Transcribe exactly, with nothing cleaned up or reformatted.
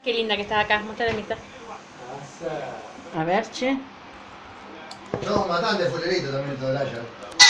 Qué linda que está acá, muestra la mitad. A ver, che. No, bastante fulerito también todo el ayer.